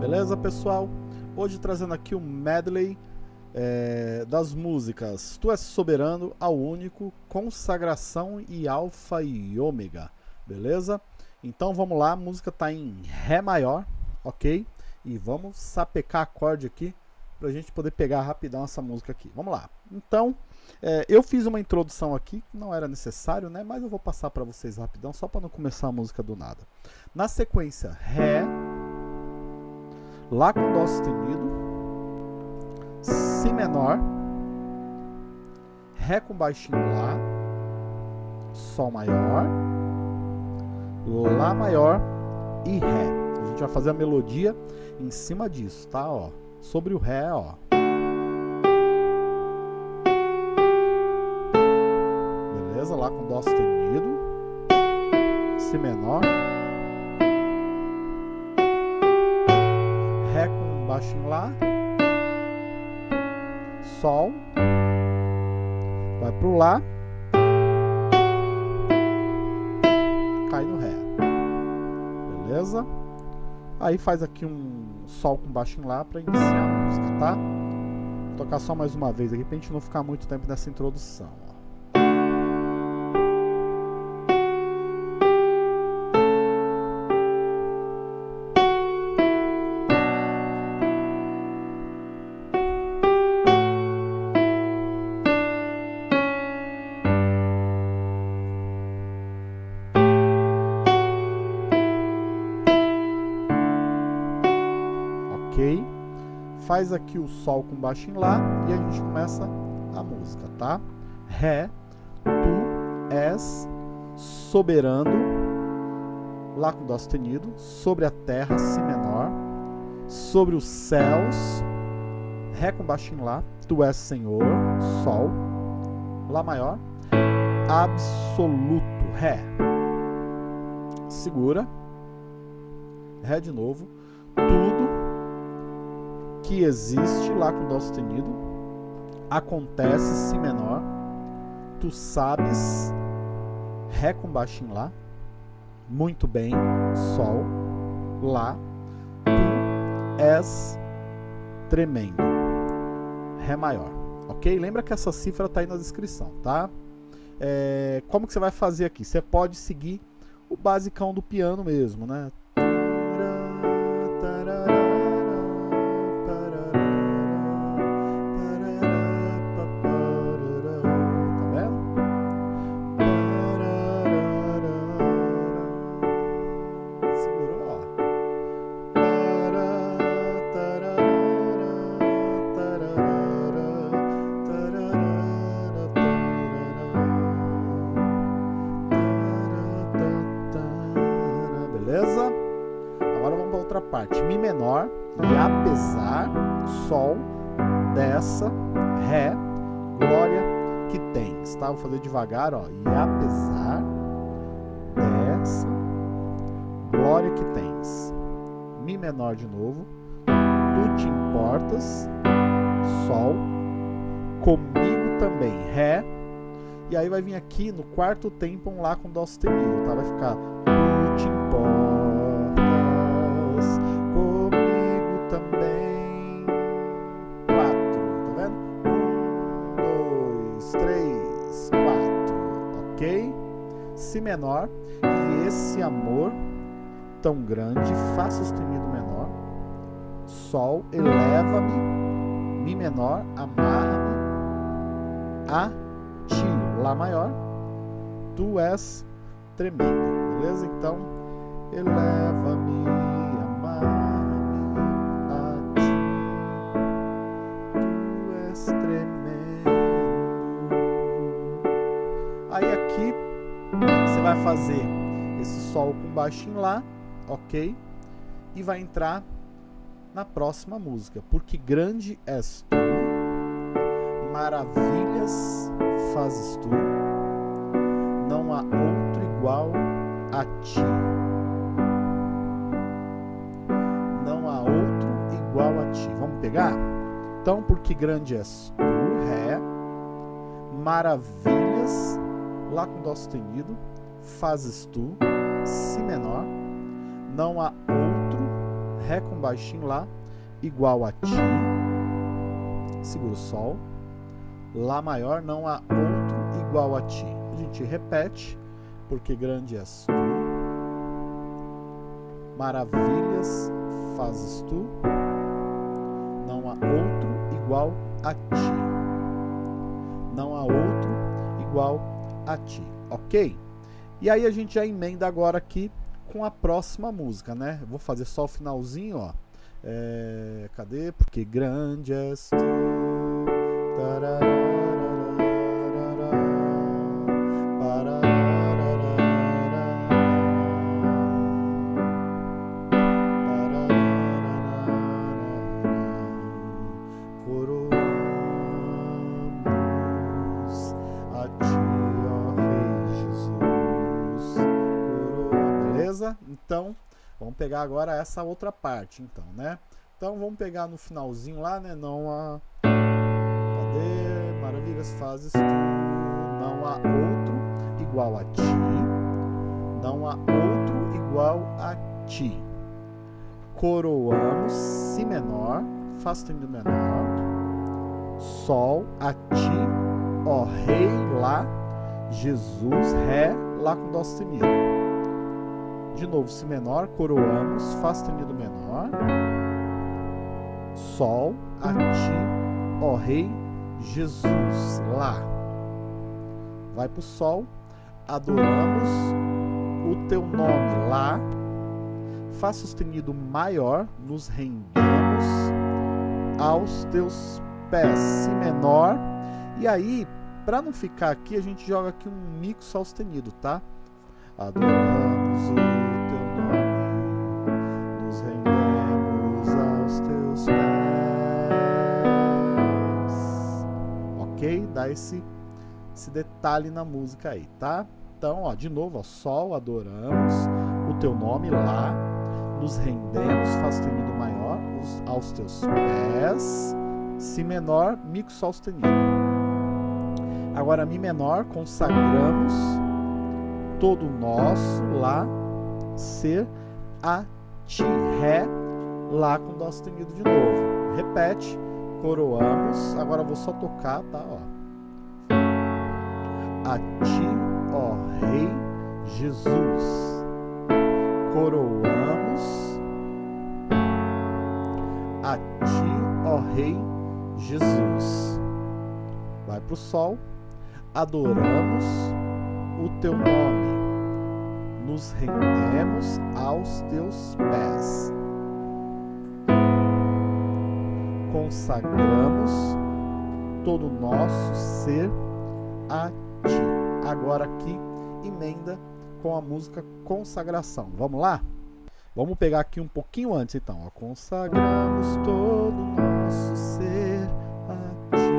Beleza, pessoal? Hoje trazendo aqui um medley das músicas Tu És Soberano, Ao Único, Consagração e Alfa e Ômega. Beleza? Então vamos lá, a música tá em Ré maior, ok? E vamos sapecar acorde aqui pra gente poder pegar rapidão essa música aqui. Vamos lá. Então, eu fiz uma introdução aqui, não era necessário, né? Mas eu vou passar para vocês rapidão, só para não começar a música do nada. Na sequência, Ré, Lá com Dó sustenido, Si menor, Ré com baixinho Lá, Sol maior, Lá maior e Ré. A gente vai fazer a melodia em cima disso, tá? Ó, sobre o Ré, ó. Beleza? Lá com Dó sustenido, Si menor, Ré com baixinho Lá, Sol, vai pro Lá, cai no Ré. Beleza? Aí faz aqui um Sol com baixinho Lá para iniciar a música, tá? Vou tocar só mais uma vez aqui pra gente não ficar muito tempo nessa introdução, ó. Ok? Faz aqui o Sol com baixinho Lá e a gente começa a música, tá? Ré, Tu és soberano, Lá com Dó sustenido, sobre a terra, Si menor, sobre os céus, Ré com baixinho Lá, Tu és Senhor, Sol, Lá maior, absoluto, Ré. Segura, Ré de novo, tudo que existe, Lá com Dó sustenido, acontece, Si menor, tu sabes, Ré com baixinho Lá, muito bem, Sol, Lá, tu és tremendo, Ré maior, ok? Lembra que essa cifra tá aí na descrição, tá? Como que você vai fazer aqui? Você pode seguir o basicão do piano mesmo, né? Beleza? Agora vamos para outra parte. Mi menor, e apesar, Sol, dessa, Ré, glória que tens, tá? Vou fazer devagar, ó. E apesar dessa, glória que tens. Mi menor de novo. Tu te importas, Sol, comigo também, Ré. E aí vai vir aqui no quarto tempo um Lá com Dó sustenido, tá? Vai ficar tu te importas comigo também. 4, tá vendo? 1, 2, 3, 4, ok? Si menor, e esse amor tão grande, Fá sustenido menor, Sol, eleva-me, Mi menor, amarra-me a Ti, Lá maior, tu és tremendo, beleza? Então, eleva-me, amarra-me a Ti, tu és tremendo. Aí aqui, você vai fazer esse Sol com baixinho Lá, ok? E vai entrar na próxima música, porque grande és tu, maravilhas fazes tu, não há outro igual a ti. Não há outro igual a ti. Vamos pegar? Então, porque grande és tu, Ré, maravilhas, Lá com Dó sustenido, fazes tu, Si menor, não há outro, Ré com baixinho Lá, igual a Ti, segura o Sol, Lá maior, não há outro igual a Ti. A gente repete, porque grande és Tu, maravilhas fazes Tu, não há outro igual a Ti. Não há outro igual a Ti, ok? E aí a gente já emenda agora aqui com a próxima música, né? Eu vou fazer só o finalzinho, ó. Cadê? Porque grande és Tu. Coroamos a Ti, ó Rei Jesus. Beleza? Então, vamos pegar agora essa outra parte, então, né? Então, vamos pegar no finalzinho lá, né? Não há... Cadê? Maravilhas fazes Tu. Não há outro igual a Ti. Não há outro igual a Ti. Coroamos, Si menor, Fá sustenido menor, Sol, a Ti, ó Rei, Lá, Jesus, Ré, Lá com Dó sustenido. De novo, Si menor, coroamos, Fá sustenido menor, Sol, a Ti, ó Rei, Jesus, Lá. Vai pro Sol, adoramos o Teu nome, Lá, Fá sustenido maior, nos rendemos aos Teus pés, Si menor. E aí, para não ficar aqui, a gente joga aqui um Mi com Sol sustenido, tá? Adoramos o Teu nome, nos rendemos aos Teus pés. Ok? Dá esse detalhe na música aí, tá? Então, ó, de novo, ó, Sol, adoramos o Teu nome, Lá, nos rendemos, Fá sustenido maior, aos Teus pés, Si menor, Mi com Sol sustenido. Agora, Mi menor, consagramos todo o nosso, Lá, ser a Ti, Ré, Lá com Dó sustenido de novo. Repete, coroamos, agora eu vou só tocar, tá? Ó. A Ti, ó Rei Jesus, coroamos a Ti, ó Rei Jesus. Vai pro Sol, adoramos o Teu nome, nos rendemos aos Teus pés, consagramos todo o nosso ser a Ti. Agora aqui, emenda com a música Consagração. Vamos lá? Vamos pegar aqui um pouquinho antes, então. Ó. Consagramos todo o nosso ser a Ti,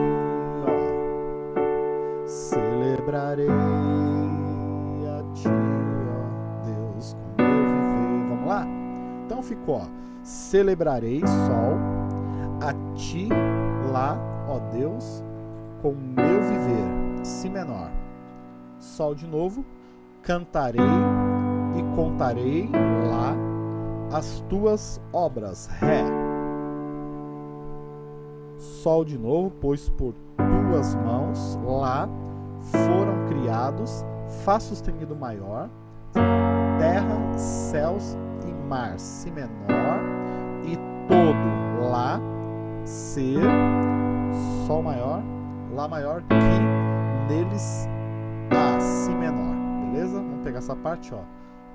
ó. Celebrarei a Ti, ó Deus, com meu viver. Vamos lá? Então ficou, ó. Celebrarei, Sol, a Ti, Lá, ó Deus, com meu viver, Si menor. Sol de novo. Cantarei e contarei, Lá, as Tuas obras, Ré. Sol de novo, pois por Tuas mãos, Lá, foram criados, Fá sustenido maior, terra, céus e mar, Si menor, e todo, Lá, ser, Sol maior, Lá maior, que neles há, Si menor. Beleza? Vamos pegar essa parte, ó.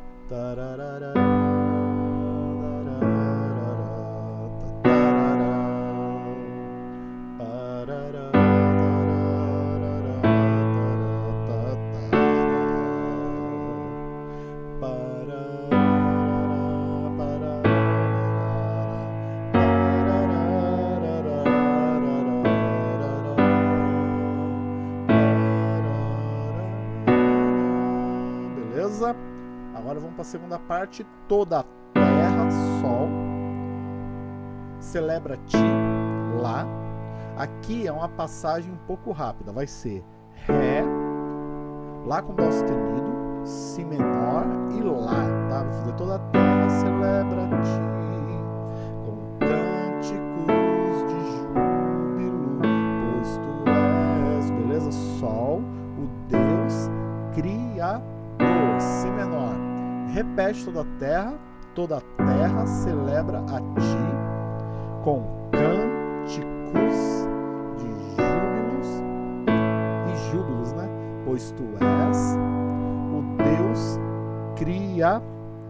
Beleza? Agora vamos para a segunda parte. Toda a terra, Sol, celebra Ti, Lá. Aqui é uma passagem um pouco rápida. Vai ser Ré, Lá com Dó sustenido, Si menor e Lá, tá? Vou fazer toda a terra celebra Ti, refrete toda a terra celebra a ti com cânticos de júbilos, né? Pois tu és o Deus Criador.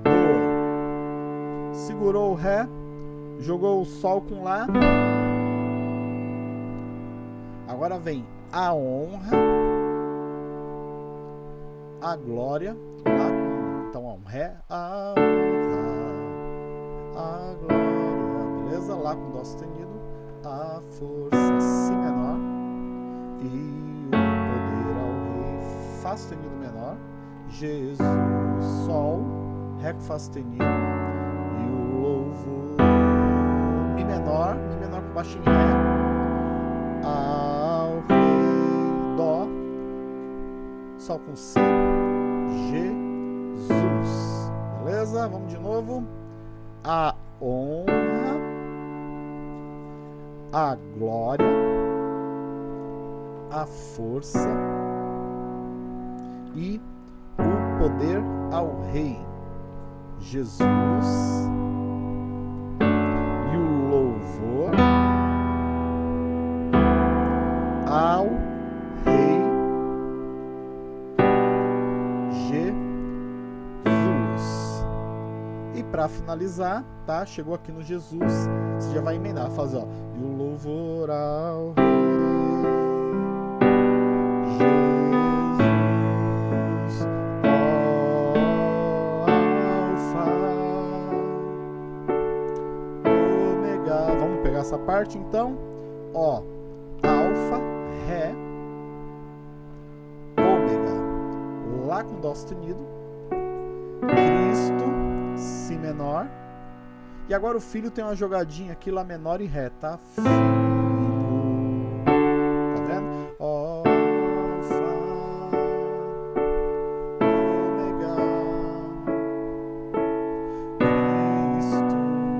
Segurou o Ré, jogou o Sol com Lá. Agora vem a honra, a glória, Lá com, então ó, Ré, a honra, a glória, beleza? Lá com Dó sustenido, a força, Si menor e o poder ao Rei, Fá sustenido menor, Jesus, Sol, Ré com Fá sustenido e o louvor, Mi menor com baixo em Ré, ao Rei, Dó, Sol com Si, Jesus, beleza? Vamos de novo. A honra, a glória, a força e o poder ao Rei Jesus e o louvor ao Rei Jesus. E para finalizar, tá? Chegou aqui no Jesus, você já vai emendar, fazer, ó, e o louvor ao Rei Jesus, ó Alfa, Ômega. Vamos pegar essa parte então, ó, Alfa, Ré, Ômega, Lá com Dó sustenido, Cristo, Si menor. E agora o Filho tem uma jogadinha aqui, Lá menor e Ré, tá? Filho, tá vendo? Ó, Alfa, Ômega, Cristo,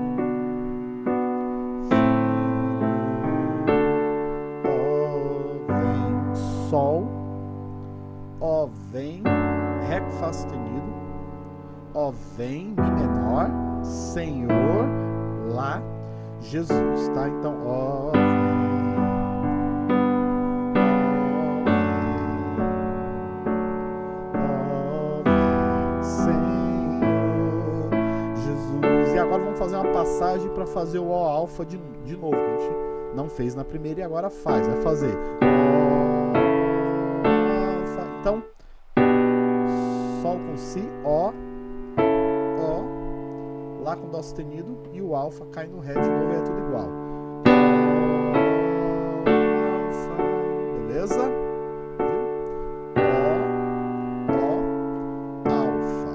Filho, ó, vem Sol, ó, vem Ré com Fá sustenido, ó, vem Mi menor, Senhor, Lá, Jesus, tá? Então, ó, vem, Senhor, Jesus. E agora vamos fazer uma passagem para fazer o ó alfa de novo, que a gente não fez na primeira e agora faz. Vai fazer ó alfa. Então, Sol com Si, ó, Lá com Dó sustenido e o alfa cai no Ré de novo e é tudo igual. Alfa, beleza? Ó, alfa,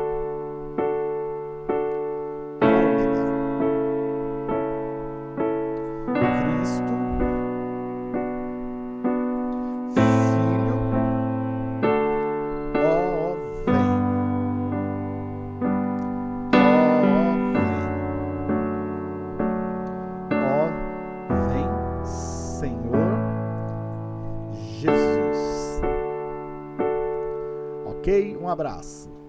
ômega, Cristo, Filho, ó, vem. Senhor Jesus. Ok? Um abraço.